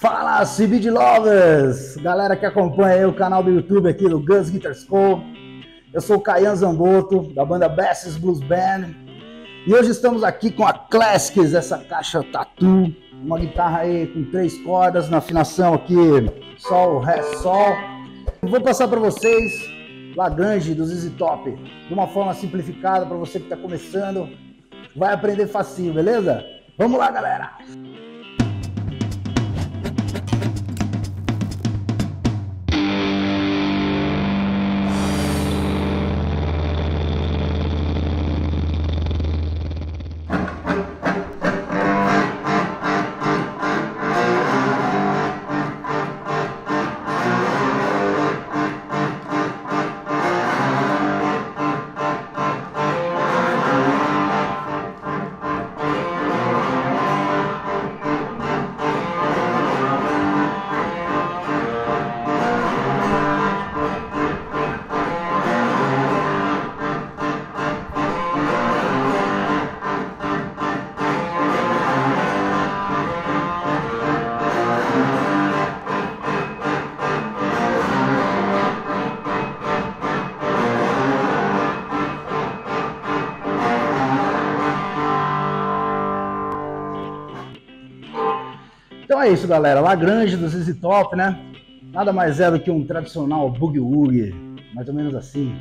Fala, CBD Lovers! Galera que acompanha aí o canal do YouTube aqui do Gus Guitar School. Eu sou o Caian Zamboto, da banda Besses Blues Band. E hoje estamos aqui com a Classics, essa caixa tatu. Uma guitarra aí com 3 cordas, na afinação aqui Sol, Ré, Sol. Eu vou passar para vocês Lagrange do ZZ Top, de uma forma simplificada para você que está começando. Vai aprender facinho, beleza? Vamos lá, galera! Então é isso, galera. Lagrange do ZZ Top, né? Nada mais é do que um tradicional boogie-woogie, mais ou menos assim.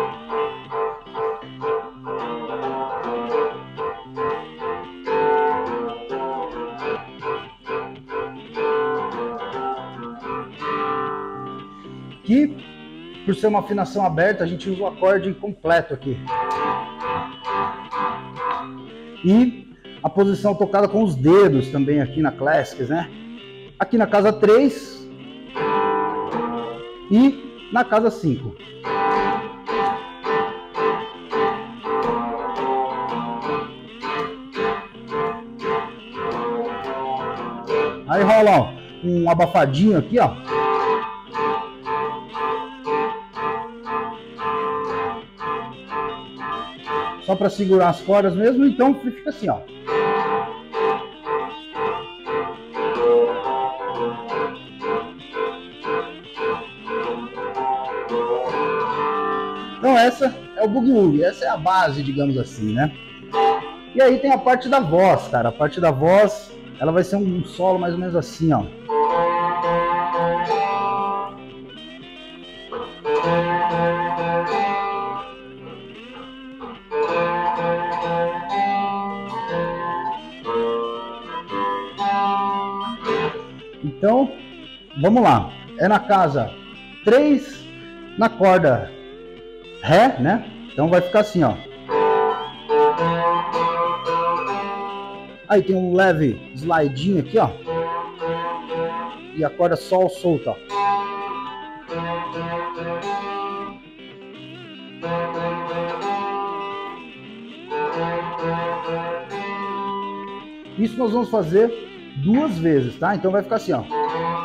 Que, por ser uma afinação aberta, a gente usa o acorde completo aqui. E a posição tocada com os dedos também aqui na Classics, né? Aqui na casa 3 e na casa 5. Aí rola, ó, um abafadinho aqui, ó. Só para segurar as cordas mesmo, então fica assim, ó. Então essa é o boogie-woogie, essa é a base, digamos assim, né? E aí tem a parte da voz, cara. A parte da voz, ela vai ser um solo mais ou menos assim, ó. Então, vamos lá. É na casa 3, na corda Ré, né? Então vai ficar assim, ó. Aí tem um leve slidinho aqui, ó. E a corda Sol solta, ó. Isso nós vamos fazer 2 vezes, tá? Então vai ficar assim, ó.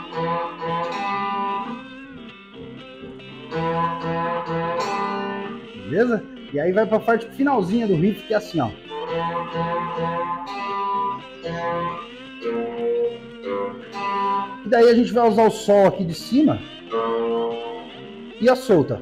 Beleza? E aí vai para a parte finalzinha do riff, que é assim, ó. E daí a gente vai usar o Sol aqui de cima e a solta.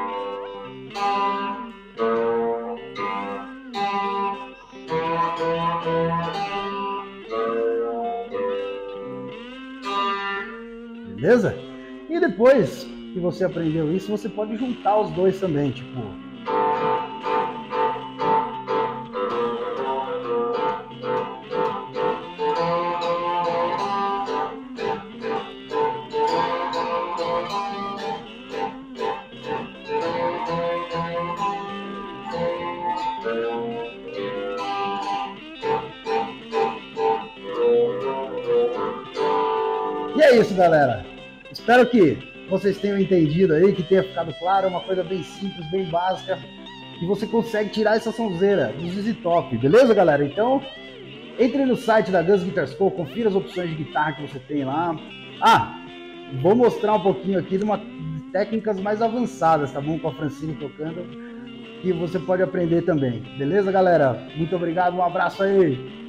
Beleza? E depois que você aprendeu isso, você pode juntar os dois também, tipo... E é isso, galera. Espero que vocês tenham entendido aí, que tenha ficado claro. É uma coisa bem simples, bem básica. E você consegue tirar essa sonzeira do ZZ Top, beleza, galera? Então, entre no site da Gus Guitar School, confira as opções de guitarra que você tem lá. Ah, vou mostrar um pouquinho aqui de técnicas mais avançadas, tá bom? Com a Francine tocando, que você pode aprender também. Beleza, galera? Muito obrigado, um abraço aí!